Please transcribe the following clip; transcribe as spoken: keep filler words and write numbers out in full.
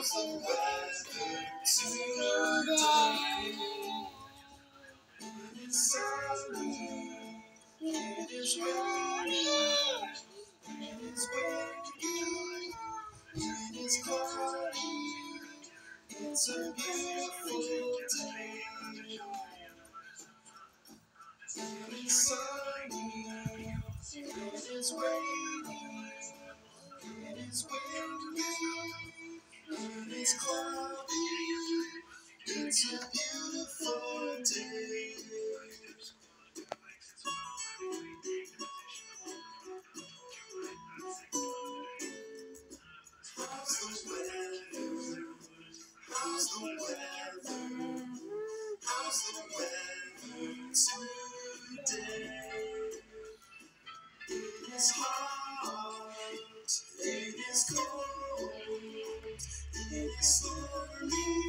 the weather today? It is sunny, it is raining, it is windy, it is cloudy. It's a beautiful day. It is sunny, it is raining, it is windy, it is cloudy. It's a beautiful day. How's the weather? How's the weather? How's the weather today? It is hot, it is cold, it is stormy.